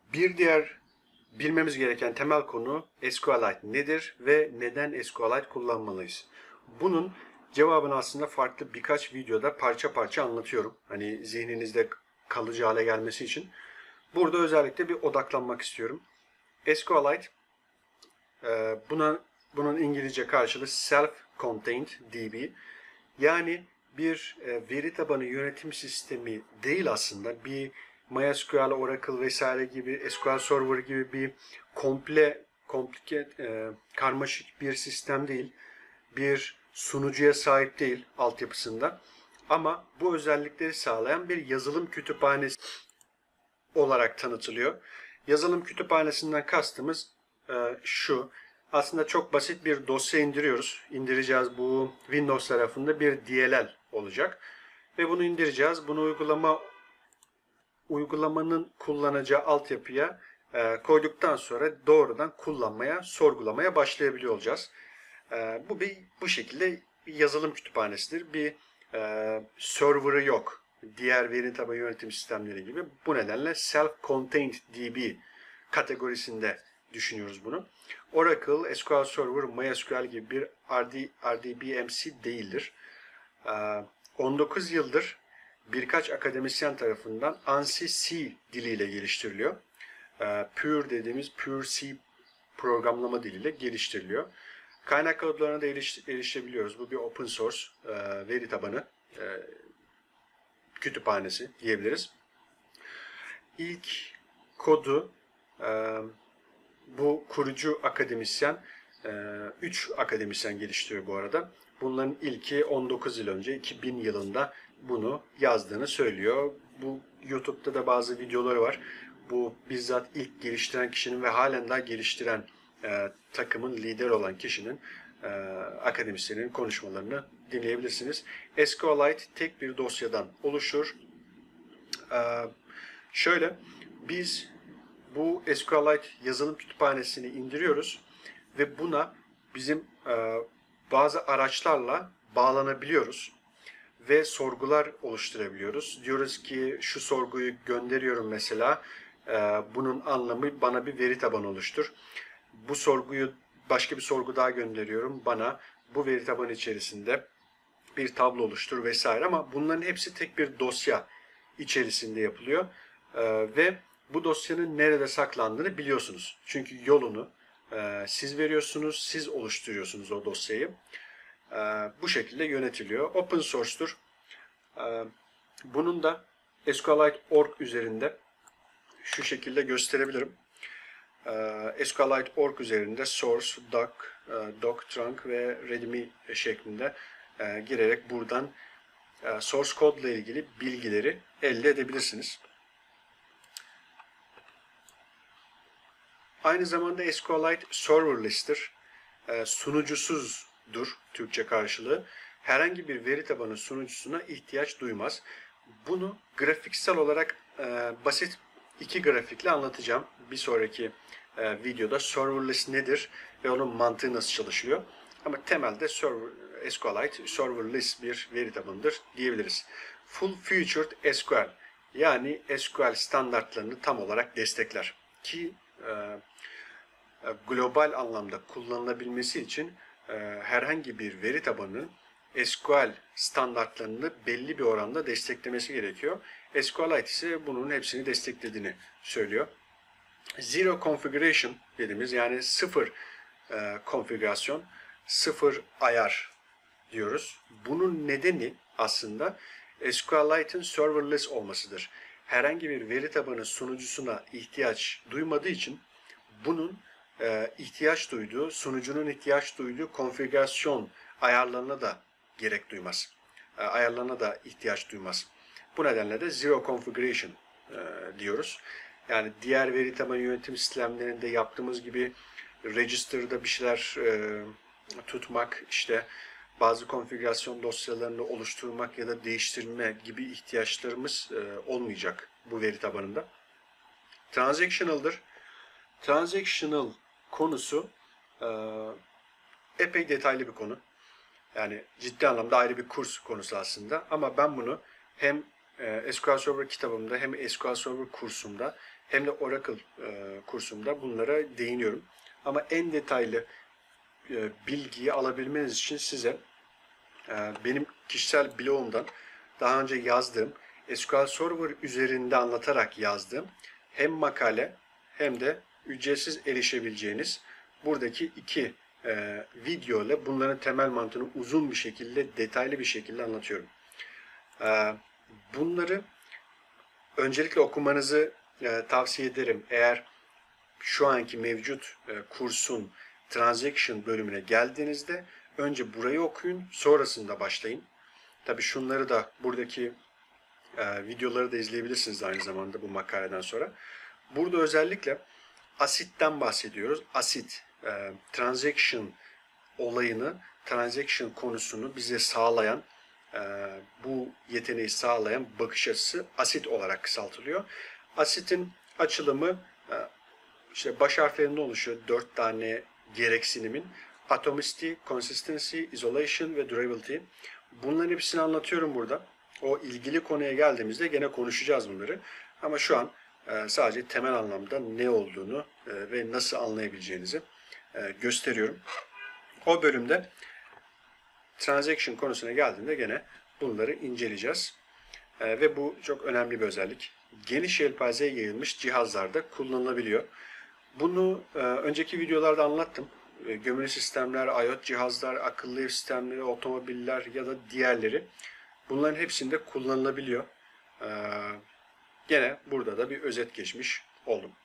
Bir diğer bilmemiz gereken temel konu SQLite nedir ve neden SQLite kullanmalıyız? Bunun cevabını aslında farklı birkaç videoda parça parça anlatıyorum. Hani zihninizde kalıcı hale gelmesi için. Burada özellikle bir odaklanmak istiyorum. SQLite bunun İngilizce karşılığı Self-Contained DB. Yani bir veri tabanı yönetim sistemi değil aslında. Bir MySQL, Oracle vesaire gibi, SQL Server gibi bir karmaşık bir sistem değil. Bir sunucuya sahip değil altyapısında. Ama bu özellikleri sağlayan bir yazılım kütüphanesi olarak tanıtılıyor. Yazılım kütüphanesinden kastımız şu. Aslında çok basit bir dosya indiriyoruz. İndireceğiz, bu Windows tarafında bir DLL olacak. Ve bunu indireceğiz. Bunu uygulamanın kullanacağı altyapıya koyduktan sonra doğrudan kullanmaya, sorgulamaya başlayabiliyor olacağız. Bu şekilde bir yazılım kütüphanesidir. Bir server'ı yok. Diğer veri tabanı yönetim sistemleri gibi. Bu nedenle Self-Contained DB kategorisinde düşünüyoruz bunu. Oracle, SQL Server, MySQL gibi bir RDBMC değildir. 19 yıldır birkaç akademisyen tarafından ANSI C diliyle geliştiriliyor. Pure C programlama diliyle geliştiriliyor. Kaynak kodlarına da erişebiliyoruz. Bu bir open source veri tabanı kütüphanesi diyebiliriz. İlk kodu bu kurucu akademisyen, 3 akademisyen geliştiriyor bu arada. Bunların ilki 19 yıl önce, 2000 yılında bunu yazdığını söylüyor. Bu YouTube'da da bazı videoları var. Bu bizzat ilk geliştiren kişinin ve halen daha geliştiren takımın lider olan kişinin akademisyenin konuşmalarını dinleyebilirsiniz. SQLite tek bir dosyadan oluşur. Şöyle, biz bu SQLite yazılım kütüphanesini indiriyoruz ve buna bizim bazı araçlarla bağlanabiliyoruz ve sorgular oluşturabiliyoruz. Diyoruz ki şu sorguyu gönderiyorum mesela, bunun anlamı bana bir veri tabanı oluştur. Bu sorguyu başka bir sorgu daha gönderiyorum, bana bu veri tabanı içerisinde bir tablo oluştur vesaire, ama bunların hepsi tek bir dosya içerisinde yapılıyor ve bu dosyanın nerede saklandığını biliyorsunuz. Çünkü yolunu siz veriyorsunuz, siz oluşturuyorsunuz o dosyayı. Bu şekilde yönetiliyor. Open source'tur. Bunun da SQLite.org üzerinde şu şekilde gösterebilirim. SQLite.org üzerinde source, doc, trunk ve readme şeklinde girerek buradan source code ile ilgili bilgileri elde edebilirsiniz. Aynı zamanda SQLite serverless'tir. Sunucusuzdur Türkçe karşılığı. Herhangi bir veri tabanı sunucusuna ihtiyaç duymaz. Bunu grafiksel olarak basit iki grafikle anlatacağım. Bir sonraki videoda serverless nedir ve onun mantığı nasıl çalışıyor. Ama temelde SQLite serverless bir veri tabanıdır diyebiliriz. Full-featured SQL, yani SQL standartlarını tam olarak destekler. Ki global anlamda kullanılabilmesi için herhangi bir veri tabanının SQL standartlarını belli bir oranda desteklemesi gerekiyor. SQLite ise bunun hepsini desteklediğini söylüyor. Zero configuration dediğimiz, yani sıfır konfigürasyon, sıfır ayar diyoruz. Bunun nedeni aslında SQLite'ın serverless olmasıdır. Herhangi bir veri tabanı sunucusuna ihtiyaç duymadığı için bunun ihtiyaç duyduğu, sunucunun ihtiyaç duyduğu konfigürasyon ayarlarına da gerek duymaz. Ayarlarına da ihtiyaç duymaz. Bu nedenle de zero configuration diyoruz. Yani diğer veri tabanı yönetim sistemlerinde yaptığımız gibi register'da bir şeyler tutmak, işte bazı konfigürasyon dosyalarını oluşturmak ya da değiştirme gibi ihtiyaçlarımız olmayacak bu veri tabanında. Transactional'dır. Transactional konusu epey detaylı bir konu. Yani ciddi anlamda ayrı bir kurs konusu aslında. Ama ben bunu hem SQL Server kitabımda hem SQL Server kursumda hem de Oracle kursumda bunlara değiniyorum. Ama en detaylı bilgiyi alabilmeniz için size benim kişisel blogumdan daha önce yazdığım, SQL Server üzerinde anlatarak yazdığım hem makale hem de ücretsiz erişebileceğiniz buradaki iki video ile bunların temel mantığını uzun bir şekilde, detaylı bir şekilde anlatıyorum. Bunları öncelikle okumanızı tavsiye ederim. Eğer şu anki mevcut kursun Transaction bölümüne geldiğinizde önce burayı okuyun, sonrasında başlayın. Tabii şunları da buradaki videoları da izleyebilirsiniz aynı zamanda bu makaleden sonra. Burada özellikle asitten bahsediyoruz. Asit, transaction olayını, transaction konusunu bize sağlayan, bu yeteneği sağlayan bakış açısı asit olarak kısaltılıyor. Asitin açılımı işte baş harflerinden oluşuyor. 4 tane gereksinimin. Atomicity, Consistency, Isolation ve Durability. Bunların hepsini anlatıyorum burada. O ilgili konuya geldiğimizde gene konuşacağız bunları. Ama şu an sadece temel anlamda ne olduğunu ve nasıl anlayabileceğinizi gösteriyorum. O bölümde transaction konusuna geldiğinde gene bunları inceleyeceğiz. Ve bu çok önemli bir özellik. Geniş yelpazeye yayılmış cihazlarda kullanılabiliyor. Bunu önceki videolarda anlattım. Gömülü sistemler, IoT cihazlar, akıllı ev sistemleri, otomobiller ya da diğerleri. Bunların hepsinde kullanılabiliyor. Gene burada da bir özet geçmiş oldum.